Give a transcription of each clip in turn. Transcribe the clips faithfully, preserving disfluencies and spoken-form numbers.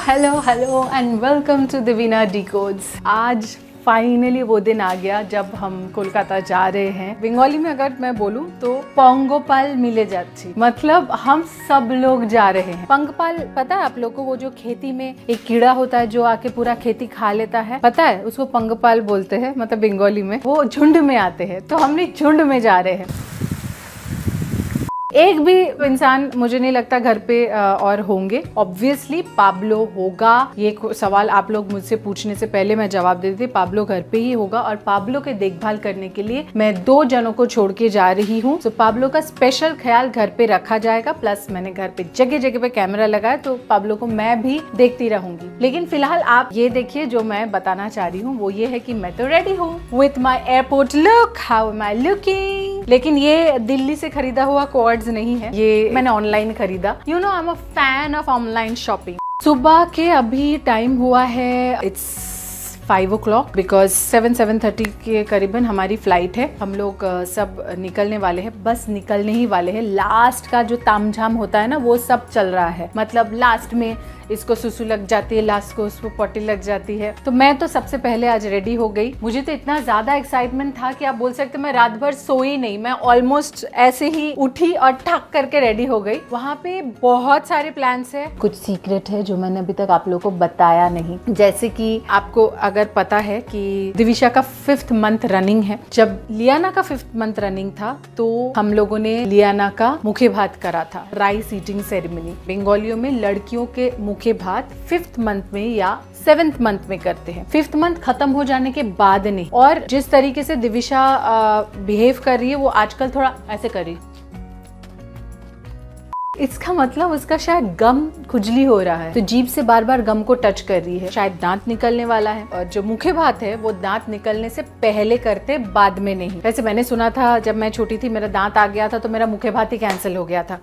Hello hello and welcome to Devina decodes. आज finally वो दिन आ गया जब हम कोलकाता जा रहे हैं। बंगाली में अगर मैं बोलूं तो पंगोपाल मिले जाच्छी, मतलब हम सब लोग जा रहे हैं। पंगपाल पता है आप लोग को, वो जो खेती में एक कीड़ा होता है जो आके पूरा खेती खा लेता है, पता है उसको पंगपाल बोलते हैं, मतलब बंगाली में। वो झुंड में आते हैं, तो हम लोग झुंड में जा रहे हैं। एक भी इंसान मुझे नहीं लगता घर पे और होंगे। ऑब्वियसली पाब्लो होगा, ये सवाल आप लोग मुझसे पूछने से पहले मैं जवाब दे देती। पाब्लो घर पे ही होगा और पाब्लो के देखभाल करने के लिए मैं दो जनों को छोड़ के जा रही हूँ। तो पाब्लो का स्पेशल ख्याल घर पे रखा जाएगा। प्लस मैंने घर पे जगह जगह पे कैमरा लगाया, तो पाब्लो को मैं भी देखती रहूंगी। लेकिन फिलहाल आप ये देखिए, जो मैं बताना चाह रही हूँ वो ये है कि मैं तो रेडी हूँ with my airport look. How am I looking? लेकिन ये दिल्ली से खरीदा हुआ कॉर्ड्स नहीं है, ये मैंने ऑनलाइन खरीदा। You know I am a fan of online shopping. सुबह के अभी टाइम हुआ है, it's five o'clock, because seven seven thirty के करीबन हमारी फ्लाइट है। हम लोग सब निकलने वाले हैं, बस निकलने ही वाले हैं। लास्ट का जो तामझाम होता है ना, वो सब चल रहा है। मतलब लास्ट में इसको सुसु लग जाती है, लास्ट को उसको पॉटी लग जाती है। तो मैं तो सबसे पहले आज रेडी हो गई। मुझे तो इतना ज्यादा एक्साइटमेंट था कि आप बोल सकते मैं रात भर सोई नहीं। मैं ऑलमोस्ट ऐसे ही उठी और ठक करके रेडी हो गई। वहाँ पे बहुत सारे प्लान्स है, कुछ सीक्रेट है जो मैंने अभी तक आप लोगों को बताया नहीं। जैसे कि आपको अगर पता है कि दिविशा का फिफ्थ मंथ रनिंग है। जब लियाना का फिफ्थ मंथ रनिंग था तो हम लोगों ने लियाना का मुखे भात करा था, राइस ईटिंग सेरेमनी। बंगालियों में लड़कियों के मुखे भात फिफ्थ मंथ में या सेवेंथ मंथ में करते हैं। फिफ्थ मंथ खत्म हो जाने के बाद नहीं। और जिस तरीके से दिविशा बिहेव कर रही है, वो आजकल थोड़ा ऐसे कर रही, इसका मतलब उसका शायद गम खुजली हो रहा है, तो जीभ से बार बार गम को टच कर रही है। शायद दांत निकलने वाला है। और जो मुखे भात है वो दांत निकलने से पहले करते, बाद में नहीं। वैसे मैंने सुना था जब मैं छोटी थी मेरा दांत आ गया था तो मेरा मुखे भात ही कैंसिल हो गया था।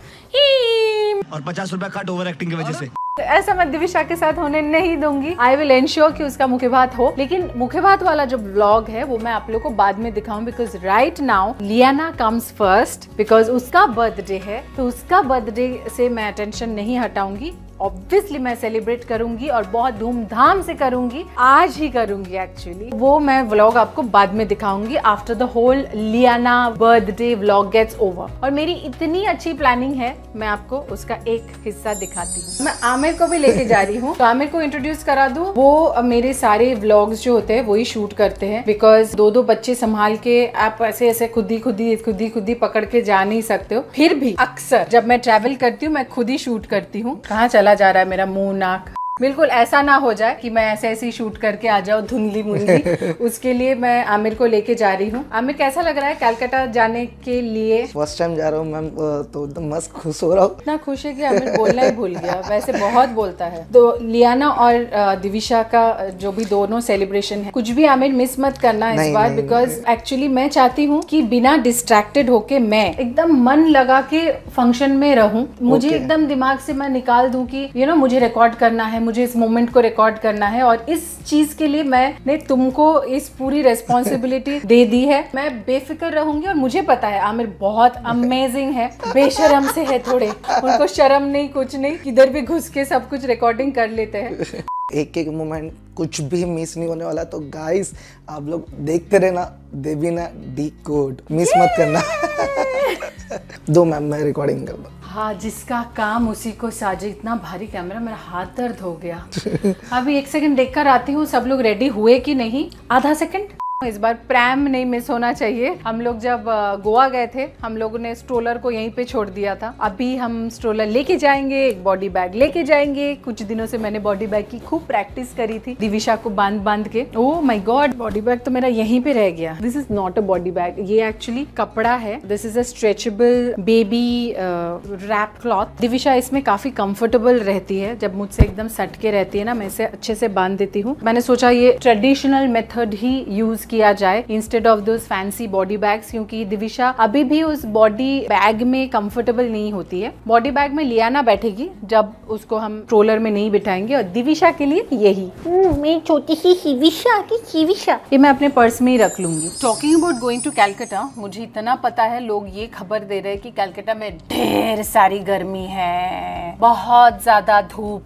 और पचास रुपए कट ओवर एक्टिंग की वजह से। ऐसा मैं दिविशा के साथ होने नहीं दूंगी। आई विल एंश्योर कि उसका मुखे भात हो। लेकिन मुखे भात वाला जो व्लॉग है वो मैं आप लोगों को बाद में दिखाऊं, because right now Liana comes first, because उसका बर्थडे है। तो उसका बर्थडे से मैं अटेंशन नहीं हटाऊंगी। ऑब्वियसली मैं सेलिब्रेट करूंगी और बहुत धूमधाम से करूंगी। आज ही करूंगी एक्चुअली। वो मैं व्लॉग आपको बाद में दिखाऊंगी after the whole Liana birthday vlog gets over. और मेरी इतनी अच्छी प्लानिंग है, मैं आपको उसका एक हिस्सा दिखाती हूँ। मैं आमिर को भी लेके जा रही हूँ, तो आमिर को इंट्रोड्यूस करा दूं। वो मेरे सारे व्लॉग्स जो होते हैं वही शूट करते हैं, बिकॉज दो दो बच्चे संभाल के आप ऐसे ऐसे खुद ही खुद ही खुद ही खुद ही पकड़ के जा नहीं सकते हो। फिर भी अक्सर जब मैं ट्रैवल करती हूँ मैं खुद ही शूट करती हूँ। कहाँ चला जा रहा है मेरा मुंह नाक? बिल्कुल ऐसा ना हो जाए कि मैं ऐसे ऐसे ही शूट करके आ जाऊँ धुंधली मुंधली। उसके लिए मैं आमिर को लेके जा रही हूँ। आमिर कैसा लग रहा है कलकत्ता जाने के लिए? फर्स्ट टाइम जा रहा हूँ मैम, तो एकदम मस्त खुश हो रहा हूँ। इतना खुश है कि आमिर बोलना ही भूल गया, वैसे बहुत बोलता है। तो लियाना और दिविशा का जो भी दोनों सेलिब्रेशन है, कुछ भी आमिर मिस मत करना इस बार, बिकॉज एक्चुअली मैं चाहती हूँ कि बिना डिस्ट्रैक्टेड होके मैं एकदम मन लगा के फंक्शन में रहूँ। मुझे okay. एकदम दिमाग से मैं निकाल दूँ कि यू नो मुझे रिकॉर्ड करना है, मुझे इस मोमेंट को रिकॉर्ड करना है। और इस चीज के लिए मैंने तुमको इस पूरी रेस्पॉन्सिबिलिटी दे दी है। मैं बेफिक्र रहूंगी और मुझे पता है आमिर बहुत अमेजिंग है, बेशरम से है थोड़े, उनको शर्म नहीं कुछ नहीं, किधर भी घुस के सब कुछ रिकॉर्डिंग कर लेते हैं। एक एक मोमेंट कुछ भी मिस नहीं होने वाला। तो गाइस आप लोग देखते रहना दिवीना डिकोड, मिस मत करना। दो मैम मैं रिकॉर्डिंग कर दूं। हाँ, जिसका काम उसी को साजे। इतना भारी कैमरा, मेरा हाथ दर्द हो गया। अभी एक सेकंड देखकर आती हूँ सब लोग रेडी हुए कि नहीं। आधा सेकंड। इस बार प्रैम नहीं मिस होना चाहिए। हम लोग जब गोवा गए थे, हम लोगों ने स्ट्रोलर को यहीं पे छोड़ दिया था। अभी हम स्ट्रोलर लेके जाएंगे, एक बॉडी बैग लेके जाएंगे। कुछ दिनों से मैंने बॉडी बैग की खूब प्रैक्टिस करी थी दिविशा को बांध बांध के। Oh my God, body bag तो मेरा यहीं पे रह गया। This is not a body bag, ये एक्चुअली कपड़ा है। This is a stretchable baby wrap cloth. Divisha इसमें काफी कंफर्टेबल रहती है। जब मुझसे एकदम सट के रहती है ना, मैं इसे अच्छे से बांध देती हूँ। मैंने सोचा ये ट्रेडिशनल मेथड ही यूज किया जाए instead of those fancy body bags, क्योंकि दिविशा अभी भी उस बॉडी बैग में कंफर्टेबल नहीं होती है। बॉडी बैग में लियाना बैठेगी जब उसको हम ट्रोलर में नहीं बिठाएंगे, और दिविशा के लिए यही मेरी छोटी सी शिविशा की शिविशा ये मैं अपने पर्स में ही रख लूंगी। Talking about going to Calcutta, मुझे इतना पता है लोग ये खबर दे रहे हैं कि कैलकाटा में ढेर सारी गर्मी है, बहुत ज्यादा धूप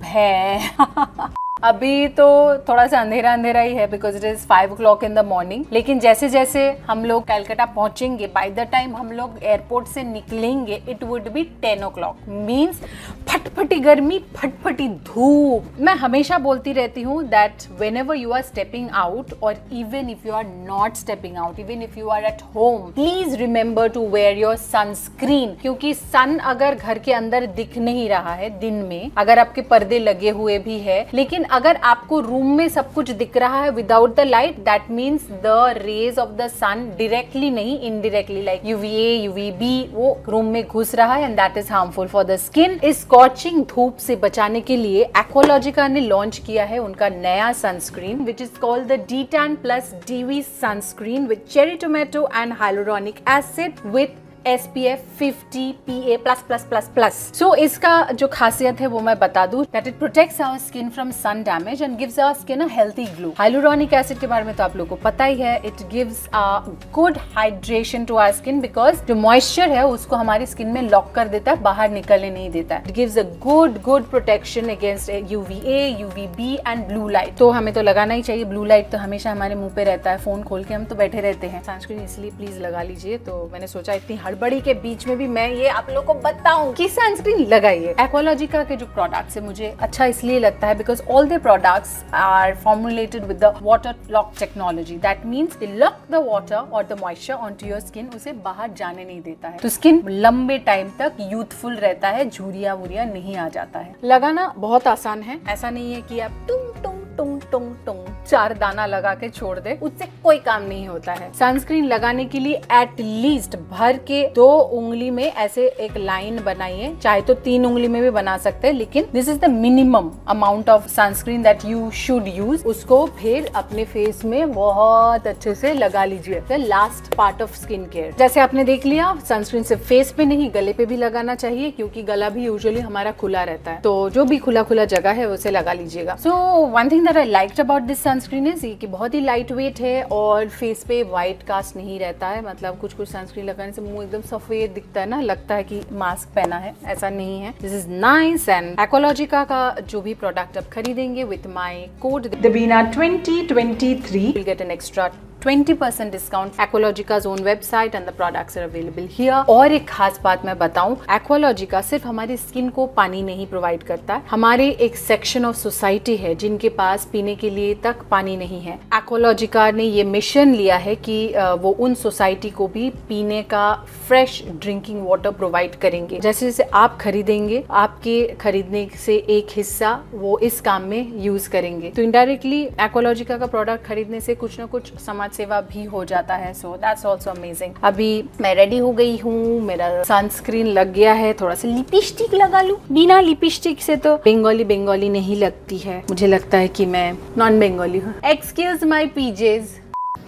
है। अभी तो थोड़ा सा अंधेरा अंधेरा ही है because it is five o'clock in the morning, लेकिन जैसे जैसे हम लोग कैलकाटा पहुंचेंगे, बाय द टाइम हम लोग एयरपोर्ट से निकलेंगे, it would be ten o'clock, means फटफटी गर्मी, फटफटी धूप। मैं हमेशा बोलती रहती हूँ that whenever you are stepping out, और even if you are not stepping out, even if you are at home, please remember to wear your sunscreen, क्योंकि सन अगर घर के अंदर दिख नहीं रहा है दिन में, अगर आपके पर्दे लगे हुए भी है, लेकिन अगर आपको रूम में सब कुछ दिख रहा है without the light, that means the rays of the sun directly नहीं, इनडायरेक्टली, लाइक यूवीए यूवीबी, वो रूम में घुस रहा है, and that is harmful for the skin. इस स्कॉचिंग धूप से बचाने के लिए एक्वालॉजिका ने लॉन्च किया है उनका नया sunscreen, which is called the D tan plus DV sunscreen with cherry tomato and hyaluronic acid with S P F fifty P A plus plus plus plus. So इसका जो खासियत है वो मैं बता दूं, that it protects our skin from sun damage and gives our skin a healthy glow. Hyaluronic acid के बारे में तो आप लोगों को पता ही है, it gives a good hydration to our skin, because जो मॉइस्चर है उसको हमारी स्किन में लॉक कर देता है, बाहर निकलने नहीं देता है। It gives a good good protection against UVA, UVB and blue light. तो हमें तो लगाना ही चाहिए, ब्लू लाइट तो हमेशा हमारे मुंह पे रहता है, फोन खोल के हम तो बैठे रहते हैं। सनस्क्रीन इसलिए प्लीज लगा लीजिए। तो मैंने सोचा इतनी बड़ी के बीच में भी मैं ये आप लोगों को बताऊं कि सनस्क्रीन लगाइए। एक्वालॉजिका के जो प्रोडक्ट्स है मुझे अच्छा इसलिए लगता है because all the products are formulated with the water lock technology, that means they lock the water और the moisture onto your skin, उसे बाहर जाने नहीं देता है, तो स्किन लंबे टाइम तक यूथफुल रहता है, झुरिया वुरिया नहीं आ जाता है। लगाना बहुत आसान है, ऐसा नहीं है कि आप टुंग टुंग टुंग टुंग टुंग चार दाना लगा के छोड़ दे, उससे कोई काम नहीं होता है। सनस्क्रीन लगाने के लिए एट लीस्ट भर के दो उंगली में ऐसे एक लाइन बनाइए, चाहे तो तीन उंगली में भी बना सकते हैं, लेकिन this is the minimum amount of sunscreen that you should use. उसको फिर अपने फेस में बहुत अच्छे से लगा लीजिए, the last part of skin care. जैसे आपने देख लिया, सनस्क्रीन सिर्फ फेस पे नहीं गले पे भी लगाना चाहिए, क्योंकि गला भी यूजुअली हमारा खुला रहता है, तो जो भी खुला खुला जगह है उसे लगा लीजिएगा। So one thing that I liked about this sunscreen is कि बहुत ही लाइट वेट है और फेस पे व्हाइट कास्ट नहीं रहता है। मतलब कुछ कुछ सनस्क्रीन लगाने से मुंह एकदम सफेद दिखता है ना, लगता है कि मास्क पहना है, ऐसा नहीं है। This is nice. And Aqualogica का जो भी प्रोडक्ट आप खरीदेंगे with my code Devina twenty twenty three will get an extra twenty percent discount. एक्वालॉजिका's own website and the products are available here। और एक खास बात मैं बताऊं, एक्वालॉजिका सिर्फ हमारी स्किन को पानी नहीं प्रोवाइड करता, हमारे एक सेक्शन ऑफ सोसाइटी है जिनके पास पीने के लिए तक पानी नहीं है। एक्वालॉजिका ने ये मिशन लिया है कि वो उन सोसाइटी को भी पीने का फ्रेश ड्रिंकिंग वाटर प्रोवाइड करेंगे। जैसे जैसे आप खरीदेंगे, आपके खरीदने से एक हिस्सा वो इस काम में यूज करेंगे, तो इनडायरेक्टली एक्वालॉजिका का प्रोडक्ट खरीदने से कुछ ना कुछ समाज सेवा भी हो जाता है। So that's also amazing. अभी मैं रेडी हो गई हूँ, मेरा सनस्क्रीन लग गया है, थोड़ा सा लिपस्टिक लगा लूं। बिना लिपस्टिक से तो बंगाली बंगाली नहीं लगती है, मुझे लगता है कि मैं नॉन बंगाली हूँ। Excuse my PJs.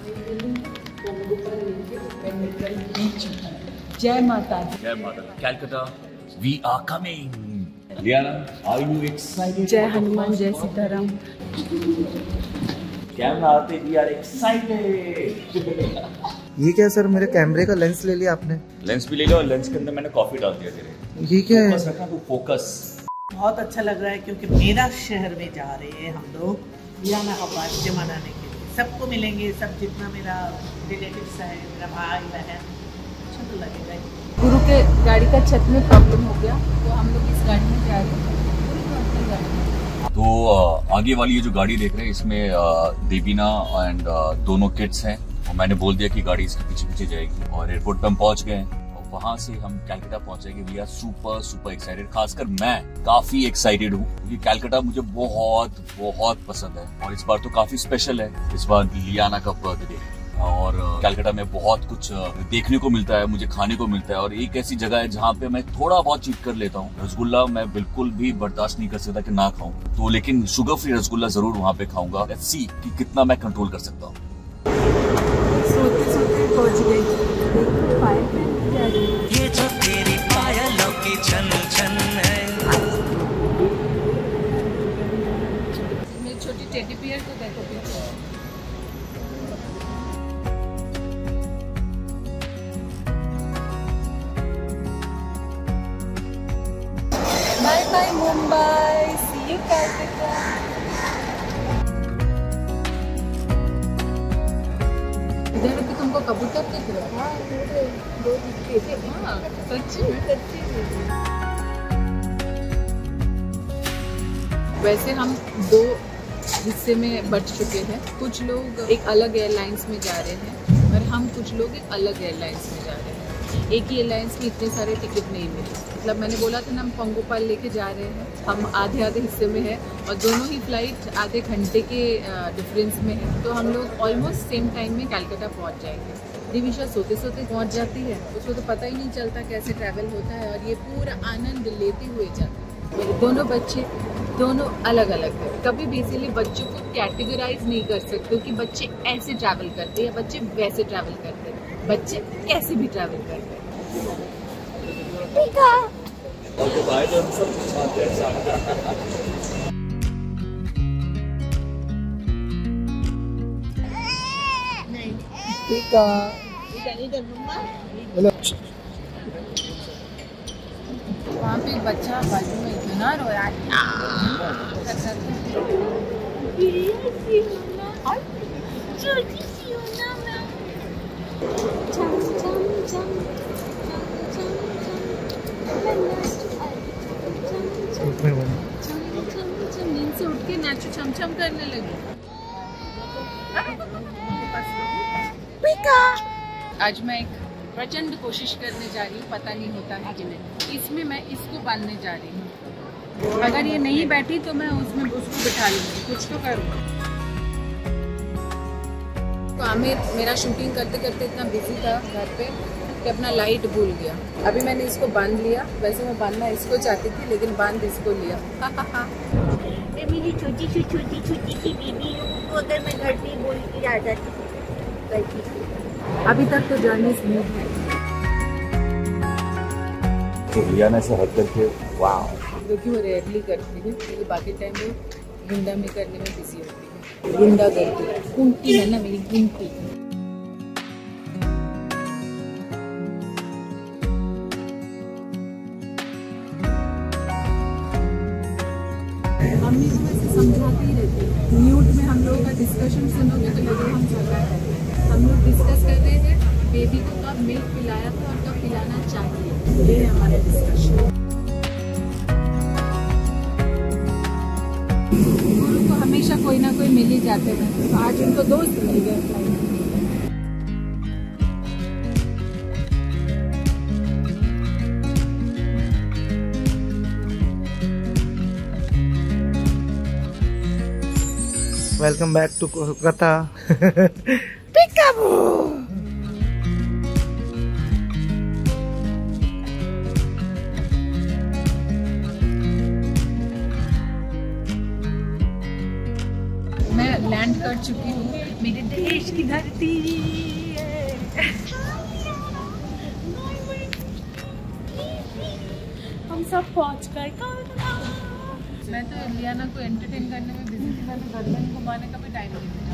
जय माता दी। जय माता दी। Calcutta, we are coming. Liana, are you excited? जय हनुमान, जय सीताराम। कैमरा आते वी आर एक्साइटेड। ये क्या सर, मेरे कैमरे का लेंस ले लिया आपने? लेंस भी ले लिया और लेंस के अंदर मैंने कॉफी डाल दिया तेरे। ये क्या है? फोकस रखना तू, फोकस। बहुत अच्छा लग रहा है क्योंकि मेरा शहर में जा रहे हैं हम लोग लियाना का बर्थडे मनाने के लिए। सबको मिलेंगे, सब जितना मेरा रिलेटिव्स है, मेरा भाई बहन, अच्छा तो लगेगा। गुरु के गाड़ी का छत में प्रॉब्लम हो गया, तो हम लोग इस गाड़ी में जा रहे हैं। तो आगे वाली ये जो गाड़ी देख रहे हैं, इसमें देवीना एंड दोनों किड्स हैं, और मैंने बोल दिया कि गाड़ी इसके पीछे पीछे जाएगी, और एयरपोर्ट पे हम पहुंच गए हैं, और वहां से हम कैलकाटा पहुंचेंगे। We are super super excited, खासकर मैं काफी एक्साइटेड हूँ क्योंकि कैलकाटा मुझे बहुत बहुत पसंद है, और इस बार तो काफी स्पेशल है। इस बार लियाना का बर्थडे है, और कैलकाटा में बहुत कुछ देखने को मिलता है, मुझे खाने को मिलता है, और एक ऐसी जगह है जहाँ पे मैं थोड़ा बहुत चीट कर लेता हूँ। रसगुल्ला मैं बिल्कुल भी बर्दाश्त नहीं कर सकता कि ना खाऊं, तो लेकिन शुगर फ्री रसगुल्ला जरूर वहाँ पे खाऊंगा। लेट्स सी कि कितना मैं कंट्रोल कर सकता हूँ। पहुंच गई। देखो पायल पहन के जा रही है। ये जो तेरी पायलों की छन छन है। मेरी छोटी टेडी बियर को देखो पीछे। Bye bye Mumbai, see you Calcutta. इधर भी तुमको कबूतर दिख रहा है? दो दिखे थे। हाँ, सच्ची में सच्ची में। वैसे हम दो हिस्से में बट चुके हैं। कुछ लोग एक अलग एयरलाइंस में जा रहे हैं और हम कुछ लोग एक अलग एयरलाइंस में जा रहे हैं। एक ही एयरलाइंस में इतने सारे टिकट नहीं मिले। मतलब मैंने बोला था ना हम पंगोपाल लेके जा रहे हैं, हम आधे आधे हिस्से में हैं और दोनों ही फ्लाइट आधे घंटे के डिफरेंस में है। तो हम लोग ऑलमोस्ट सेम टाइम में कलकत्ता पहुंच जाएंगे। दिविशा सोते सोते पहुंच जाती है, उसको तो पता ही नहीं चलता कैसे ट्रैवल होता है और ये पूरा आनंद लेते हुए जाता है। मेरे दोनों बच्चे दोनों अलग अलग है। कभी बेसिकली बच्चों को कैटेगराइज नहीं कर सकते कि बच्चे ऐसे ट्रैवल करते हैं या बच्चे वैसे ट्रैवल करते हैं। बच्चे कैसे भी ट्रैवल करते हैं। और जब आए तो हम सब खाते हैं साथ। वहाँ पे एक बच्चा बाजू में इतना रोया। नींद से उठ के नाचू छम छम करने लगी। आज मैं एक प्रचंड कोशिश करने जा रही हूँ, पता नहीं होता है कि नहीं। इसमें मैं इसको बांधने जा रही हूँ। अगर ये नहीं बैठी तो मैं उसमें उसको बिठा लूँगी, कुछ तो करूँगी। तो आमिर मेरा शूटिंग करते करते इतना बिजी था घर पे कि अपना लाइट भूल गया। अभी मैंने इसको बांध लिया। वैसे मैं बांधना इसको चाहती थी लेकिन बांध इसको लिया। मेरी छोटी सी छोटी छोटी सी बेबी को अगर मैं घर पे बोल के आ जाती थी। अभी तक तो जर्नी स्मूथ है। तो लियाना से हट करके वाह, जो कि वो रेयरली करती है क्योंकि बाकी टाइम वो गुंडा में करने में बिजी होती है। गुंडा करती है, कुंती है ना मेरी कुंती। मम्मी को वैसे समझाती ही रहती है। म्यूट में हम लोगों का डिस्कशन सुनोगे तो लगे हम चल रहा है। हम लोग डिस्कस कर रहे हैं बेबी को कब मिल्क पिलाया था और कब पिलाना चाहिए। ये है हमारा डिस्कशन। गुरु को हमेशा कोई ना कोई मिल ही जाते हैं, तो आज उनको दोस्त मिल गए। Welcome back to Kolkata. Peekaboo. मैं लैंड कर चुकी हूँ मेरे देश की धरती। हम सब पहुंच गए। मैं तो लियाना को एंटरटेन करने में बिजी थी। मैं तो गर्दन घुमाने का भी टाइम नहीं मिला।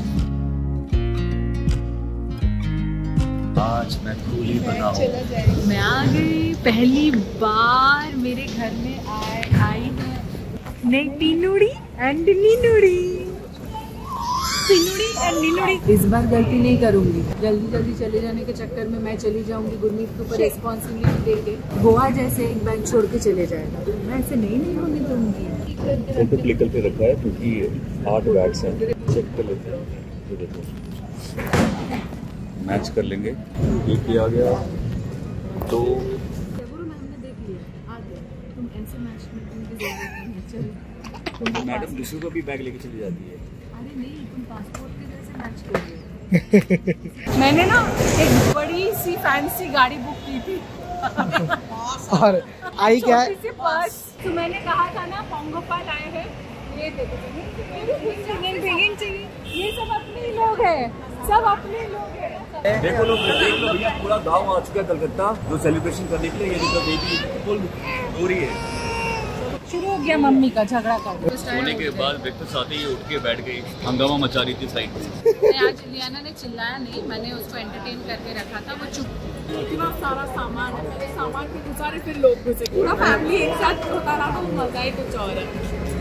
आज मैं कूली बनाऊं। मैं आ गई पहली बार मेरे घर में आए आई है नई टीनूड़ी एंड नीनूड़ी। टीनूड़ी एंड नीनूड़ी। इस बार गलती नहीं करूंगी। जल्दी जल्दी चले जाने के चक्कर में मैं चली जाऊंगी गुरमीत के ऊपर रिस्पॉन्सिबिलिटी देके। गोवा जैसे एक बैग छोड़ के चले जाएगा। मैं ऐसे नहीं नहीं होने दूंगी। तो क्लिक करके रखा है क्योंकि आठ बैग्स हैं। चेक कर लेते हैं, ये देखो मैच कर लेंगे। एक ही आ गया तो हमने देख लिया आ गया। तुम ऐसे मैच में की जरूरत नहीं। चलो मैडम दूसरों को भी बैग लेके चली जाती है। अरे नहीं, तुम पासपोर्ट के जैसे मैच कर रहे हो। मैंने ना एक बड़ी सी फैंसी गाड़ी बुक की थी और आई क्या है? छोटी सी पर्स। तो मैंने कहा था ना पंगोपाल आए हैं, ये देखो ये सब अपने ही लोग हैं, सब अपने लोग हैं। देखो लोग, देख लो भैया, पूरा गांव आ चुका है कलकत्ता जो सेलिब्रेशन करने के लिए। ये देखो बेबी फुल रो रही है। शुरू हो गया मम्मी का झगड़ा कर। सोने के बाद ब्रेकफास्ट आते ही उठ के बैठ गई, हंगामा मचा रही थी साइड में। आज लियाना ने चिल्लाया नहीं, मैंने उसको एंटरटेन करके रखा था, वो चुप। इतना सारा सामान है, पहले सामान के गुजारे फिर लोग घुसे, पूरा फैमिली एक साथ होता रहा तो मजा ही कुछ और है।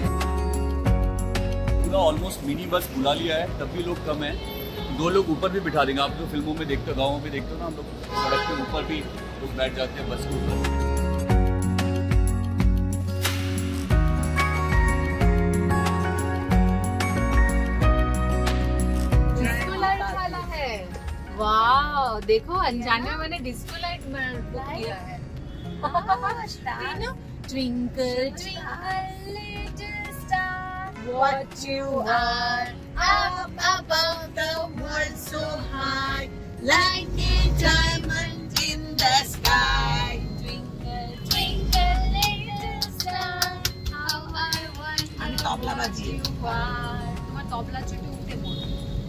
पूरा ऑलमोस्ट मिनी बस बुला लिया है, तब भी लोग कम है। दो लोग ऊपर भी बिठा देंगे। आप जो फिल्मों में देखते हो, गाँव में देखते हो ना, हम लोग सड़क के ऊपर भी लोग बैठ जाते हैं बस के ऊपर। वाह, देखो अनजाने में मैंने डिस्को लाइट बुक किया है। Twinkle twinkle little star, what you are up above the world so high, like a diamond in the sky. Twinkle twinkle little star, how I wonder what you are. तुम्हारा तबला चुटू उठे बोल।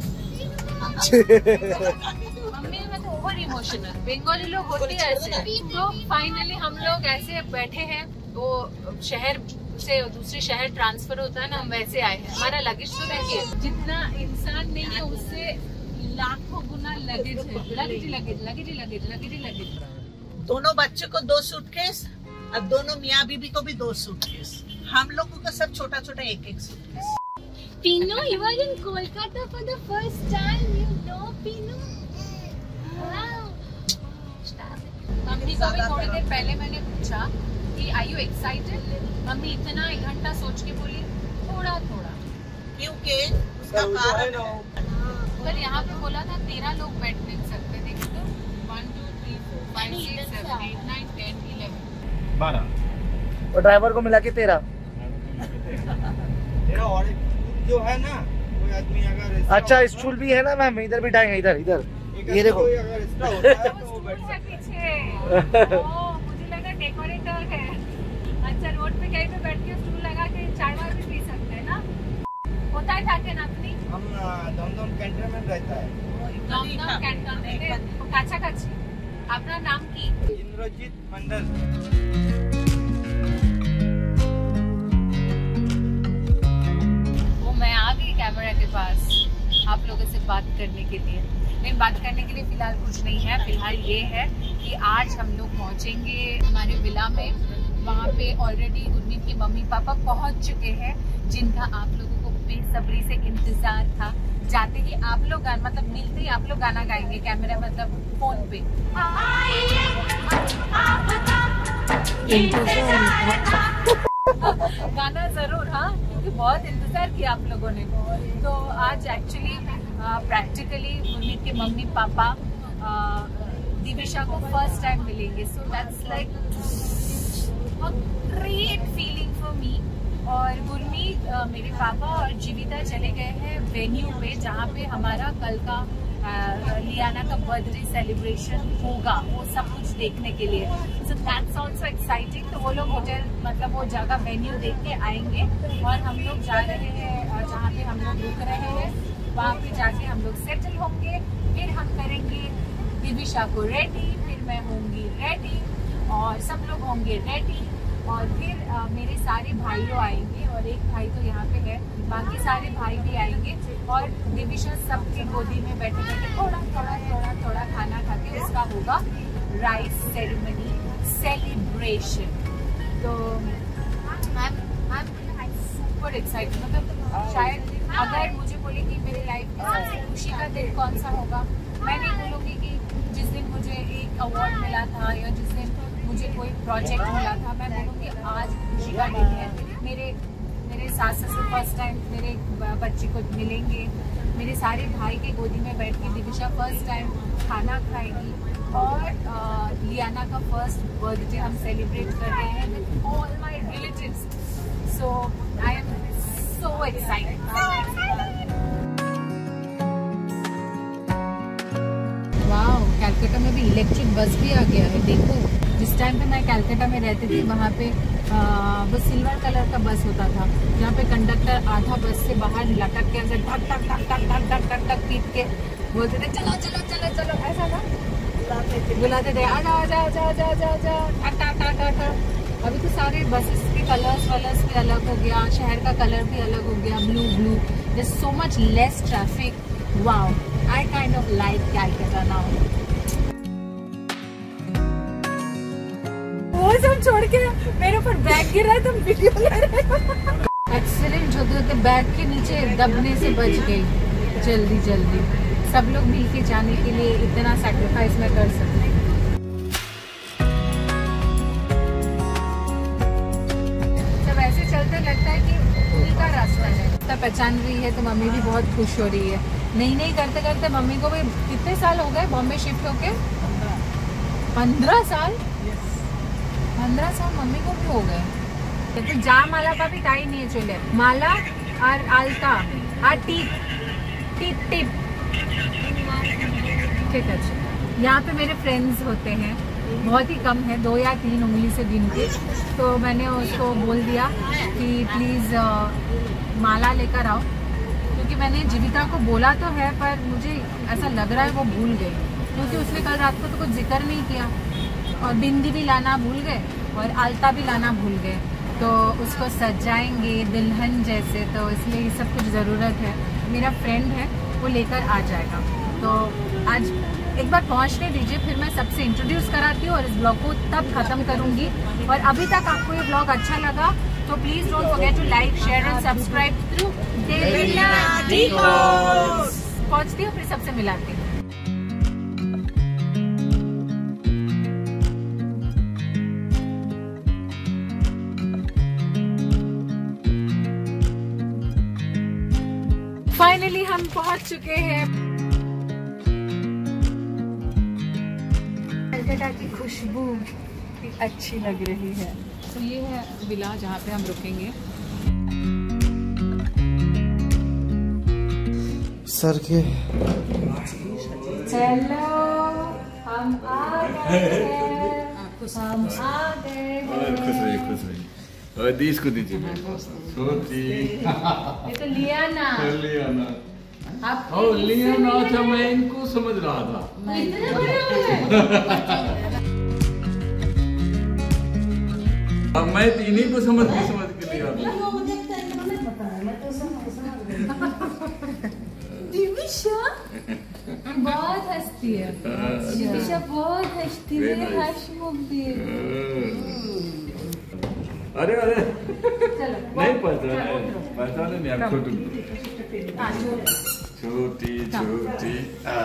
Mummy मैं तो over emotional, Bengali लोग होते हैं ऐसे। तो फाइनली हम लोग ऐसे बैठे हैं, वो शहर से दूसरे शहर ट्रांसफर होता है ना, हम वैसे आए हैं। हमारा लगेज तो देखिए, जितना इंसान नहीं है उससे लाखों गुना लगेज है। Luggage luggage luggage luggage luggage luggage. दोनों बच्चों को दो सूटकेस और दोनों मियाँ बीबी को भी दो सूटकेस। हम लोगों को सब छोटा छोटा एक एक suitcase. Pino, you are in Kolkata for the first time. You know, Pino. Wow. Mummy को भी थोड़ी देर पहले मैंने पूछा कि Are you excited? मम्मी इतना एक घंटा सोच के बोली थोड़ा थोड़ा, क्योंकि उसका कारण पर यहाँ पे बोला था तेरह लोग बैठ नहीं सकते। देखो तो one two three four five six seven eight nine ten eleven बारह और ड्राइवर को मिला के तेरह। तेरह और जो है ना, कोई आदमी अगर अच्छा स्टूल भी है ना मैम, इधर बिठाएंगे, इधर इधर ये देखो। अगर एक्स्ट्रा होता है तो वो बैठ सकता पीछे ओ, मुझे लगा डेकोरेटर है। अच्छा, रोड पे कहीं पे बैठ के स्टूल लगा के चाय वाय भी पी सकते हैं ना, होता है ताकि ना अपनी हम दमदम कैंटर में रहता है। दमदम कैंटर में काचा काची। अपना नाम की? इंद्रजीत मंडल। मैं आ गई कैमरा के पास आप लोगों से बात करने के लिए। लेकिन बात करने के लिए फिलहाल कुछ नहीं है। फिलहाल ये है कि आज हम लोग पहुंचेंगे हमारे विला में। वहाँ पे ऑलरेडी गुरमीत के मम्मी पापा पहुंच चुके हैं, जिनका आप लोगों को बेसब्री से इंतजार था। जाते ही आप लोग मतलब मिलते ही आप लोग गाना गाएंगे, कैमरा मतलब फोन पे। गाना जरूर, हाँ, क्योंकि बहुत इंतजार किया आप लोगों ने। तो आज एक्चुअली प्रैक्टिकली गुरमीत के मम्मी पापा दिविशा को फर्स्ट टाइम मिलेंगे। So that's like a great feeling for me. और गुरमीत uh, मेरे पापा और जीविता चले गए हैं वेन्यू पे, जहाँ पे हमारा कल का uh, लियाना का बर्थडे सेलिब्रेशन होगा, वो सब कुछ देखने के लिए। So that's also exciting. तो वो लोग होटल मतलब वो जगह वेन्यू देख के आएंगे और हम लोग जा रहे हैं जहाँ पे हम लोग रुक रहे हैं, वहाँ पे जाके हम लोग सेटल होंगे। फिर हम करेंगे दिविशा को रेडी, फिर मैं होंगी रेडी और सब लोग होंगे रेडी। और फिर आ, मेरे सारे भाइयों आएंगे और एक भाई तो यहाँ पे है, बाकी सारे भाई भी आएंगे। और दिविशा सबके गोदी में बैठे बैठे थोड़ा थोड़ा थोड़ा थोड़ा खाना खा के उसका होगा राइस सेरेमनी सेलिब्रेशन। तो आई एम सुपर एक्साइटेड। मतलब शायद अगर मुझे बोले कि मेरी लाइफ में सबसे खुशी का दिन कौन सा होगा, मैं नहीं बोलूँगी कि जिस दिन मुझे एक अवार्ड मिला था या जिस दिन मुझे कोई प्रोजेक्ट मिला था, मैं बोलूँगी आज खुशी का दिन है। मेरे मेरे सास ससुर फर्स्ट टाइम मेरे बच्चे को मिलेंगे, मेरे सारे भाई के गोदी में बैठ के दिविशा फर्स्ट टाइम खाना खाएगी और लियाना का फर्स्ट बर्थडे हम सेलिब्रेट कर रहे हैं with all my relatives. So I am so excited. Wow, Calcutta में भी इलेक्ट्रिक बस भी आ गया है। देखो जिस टाइम पे मैं कलकत्ता में रहती थी वहाँ पे आ, वो सिल्वर कलर का बस होता था, जहाँ पे कंडक्टर आधा बस से बाहर लटक के ऐसे टक टक टक टक टक टक टक टक पीट के बोलते थे चलो चलो चलो चलो, ऐसा ना बुलाते थे आ जाओ जाओ जाओ जाओ जाओ जाओ टक टक टक टक टक। अभी तो सारे बसेस के कलर्स वलर्स भी अलग हो गया, शहर का कलर भी अलग हो गया, blue blue, there so much less traffic. Wow, I kind of like Calcutta now. वो सब छोड़ के मेरे ऊपर बैग गिर रहा है, तुम वीडियो ले रहे हो। एक्सीडेंट होते होते बैग के नीचे दबने से बच गई जल्दी जल्दी। सब लोग मिल के जाने के लिए इतना सैक्रिफाइस मैं कर सकती हूँ। जब ऐसे चलते लगता है कि उन्हीं का रास्ता है। तब पहचान रही है तो मम्मी भी बहुत खुश हो रही है। नहीं नहीं करते करते मम्मी को भी कितने साल हो गए बॉम्बे शिफ्ट होके? पंद्रह साल पंद्रह साल मम्मी को भी हो गए। तो जा माला का भी ताई नहीं चले, माला और आलता और टीप टीप टीप ठीक है। यहाँ पे मेरे फ्रेंड्स होते हैं, बहुत ही कम है, दो या तीन उंगली से गिन के। तो मैंने उसको बोल दिया कि प्लीज़ माला लेकर आओ, क्योंकि मैंने जीविता को बोला तो है पर मुझे ऐसा लग रहा है वो भूल गई, क्योंकि उसने कल रात को तो कुछ जिक्र नहीं किया। और बिंदी भी लाना भूल गए और आलता भी लाना भूल गए, तो उसको सजाएंगे दुल्हन जैसे, तो इसलिए ये सब कुछ ज़रूरत है। मेरा फ्रेंड है वो लेकर आ जाएगा, तो आज एक बार पहुंचने दीजिए, फिर मैं सबसे इंट्रोड्यूस कराती हूँ और इस ब्लॉग को तब ख़त्म करूँगी। और अभी तक आपको ये ब्लॉग अच्छा लगा तो please don't forget to like share and subscribe through Devina decodes. पहुँचती हूँ फिर सबसे मिलाती हूँ। फाइनली हम पहुंच चुके हैं। कलकत्ता की खुशबू अच्छी लग रही है। तो ये है विला जहाँ पे हम रुकेंगे। सर के हेलो, हम आ गए हैं, हम आ गए हैं। खुश रहिए, खुश रहिए। और दी इसको दीजिए छोटी। ये तो लिया ना, लिया ना आप ओ लिया ना। अच्छा, मैं इनको समझ रहा था। इतने बड़े हो गए। अब मैं इन्हीं को समझ के समझ के लिया था। दिविशा बहुत हंसती है, दिविशा बहुत हंसती है, हंसमुख भी है। अरे अरे चलो नहीं पहचाने पहचाने नहीं आप। छोटी छोटी छोटी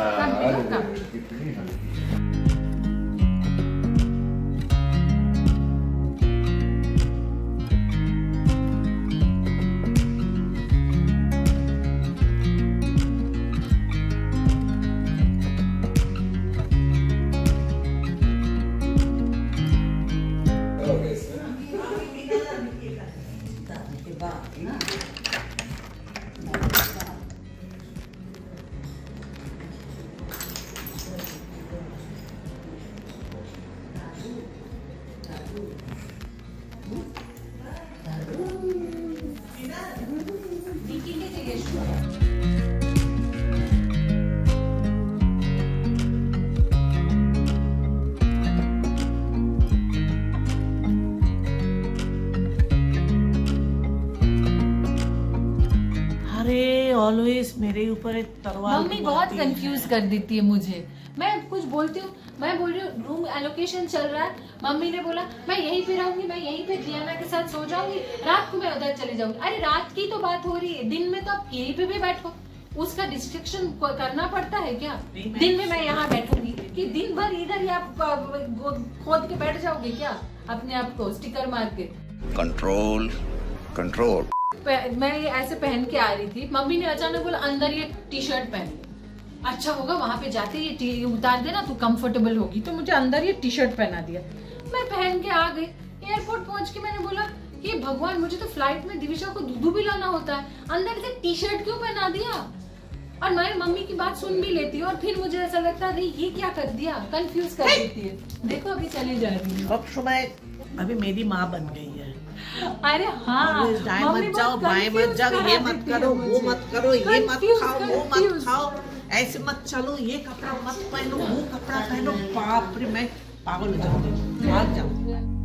ऑलवेज मेरे ऊपर एक तलवार। मम्मी बहुत कंफ्यूज कर देती है मुझे। मैं कुछ बोलती हूँ, मैं बोल रही हूँ रूम एलोकेशन चल रहा है, मम्मी ने बोला मैं यहीं पे रहूंगी, मैं यहीं पे जियाना के साथ सो जाऊंगी, रात को मैं उधर चले जाऊंगी। अरे रात की तो बात हो रही है, दिन में तो आप यहीं पे भी बैठो, उसका डिस्ट्रक्शन करना पड़ता है क्या? दिन में मैं यहाँ बैठूंगी कि दिन भर इधर ही आप खोद के बैठ जाओगे क्या अपने आप को स्टिकर मार के? Control control. मैं ये ऐसे पहन के आ रही थी, मम्मी ने अचानक बोला अंदर ये टी शर्ट पहन ले, अच्छा होगा वहां पे जाते ये टी उतार देना तू कंफर्टेबल होगी, तो मुझे अंदर ये टी शर्ट पहना दिया। मैं पहन के आ गई, एयरपोर्ट पहुंच के मैंने बोला कि भगवान मुझे तो फ्लाइट में दिविशा को दूध भी लाना होता है, अंदर से टी शर्ट क्यों पहना दिया? और मैं मम्मी की बात सुन भी लेती हूँ और फिर मुझे ऐसा लगता है ये क्या कर दिया, कंफ्यूज कर देती है। देखो अभी चली जा रही है। अब सुबह अभी मेरी माँ बन गई है। अरे हाँ, दाएं मत जाओ, बाएं मत जाओ, ये मत करो, वो मत करो, ये मत खाओ, वो मत खाओ, ऐसे मत चलो, ये कपड़ा मत पहनो, वो कपड़ा पहनो। बाप रे, मैं पागल हो जाऊंगी, भाग जाऊंगी।